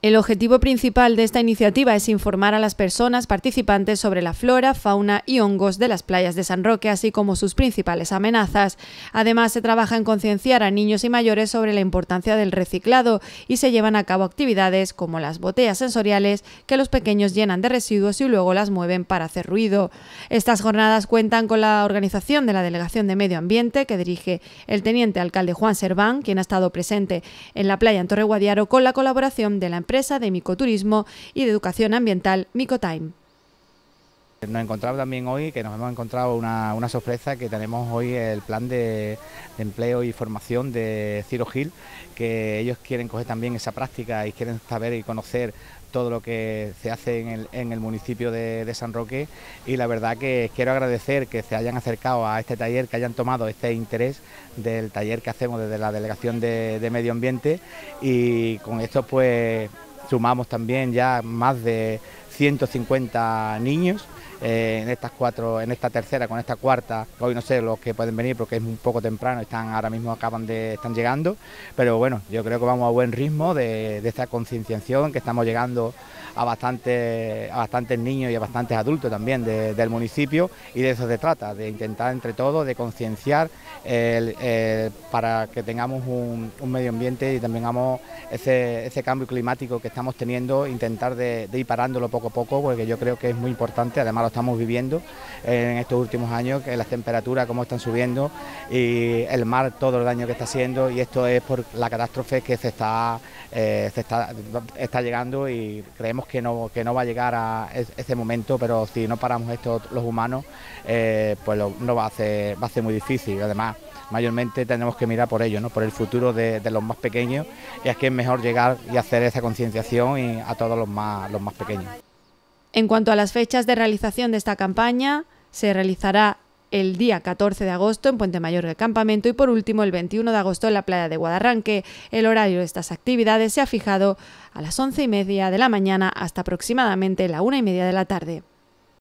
El objetivo principal de esta iniciativa es informar a las personas participantes sobre la flora, fauna y hongos de las playas de San Roque, así como sus principales amenazas. Además, se trabaja en concienciar a niños y mayores sobre la importancia del reciclado y se llevan a cabo actividades como las botellas sensoriales que los pequeños llenan de residuos y luego las mueven para hacer ruido. Estas jornadas cuentan con la organización de la Delegación de Medio Ambiente que dirige el teniente alcalde Juan Serván, quien ha estado presente en la playa en Torre Guadiaro con la colaboración de la empresa de micoturismo y de educación ambiental Micotime. Nos encontramos también hoy, que nos hemos encontrado una sorpresa, que tenemos hoy el plan de empleo y formación de Ciro Gil, que ellos quieren coger también esa práctica y quieren saber y conocer todo lo que se hace en el municipio de San Roque, y la verdad que quiero agradecer que se hayan acercado a este taller, que hayan tomado este interés del taller que hacemos desde la Delegación de Medio Ambiente, y con esto pues sumamos también ya más de 150 niños en esta tercera, con esta cuarta. Hoy no sé los que pueden venir porque es un poco temprano, están llegando, pero bueno, yo creo que vamos a buen ritmo de esta concienciación, que estamos llegando a bastantes niños y a bastantes adultos también del municipio, y de eso se trata, de intentar entre todos, de concienciar para que tengamos un medio ambiente y también tengamos ese cambio climático que estamos teniendo, intentar de ir parándolo poco a poco, porque yo creo que es muy importante. Además lo estamos viviendo en estos últimos años, que las temperaturas cómo están subiendo y el mar todo el daño que está haciendo, y esto es por la catástrofe que está llegando, y creemos que no va a llegar a ese momento, pero si no paramos esto los humanos, pues no va a ser muy difícil. Además, mayormente tenemos que mirar por ello, ¿no? Por el futuro de los más pequeños, y es que es mejor llegar y hacer esa concienciación a todos los más pequeños. En cuanto a las fechas de realización de esta campaña, se realizará el día 14 de agosto en Puente Mayor del Campamento y por último el 21 de agosto en la playa de Guadarranque. El horario de estas actividades se ha fijado a las 11:30 de la mañana hasta aproximadamente la 1:30 de la tarde.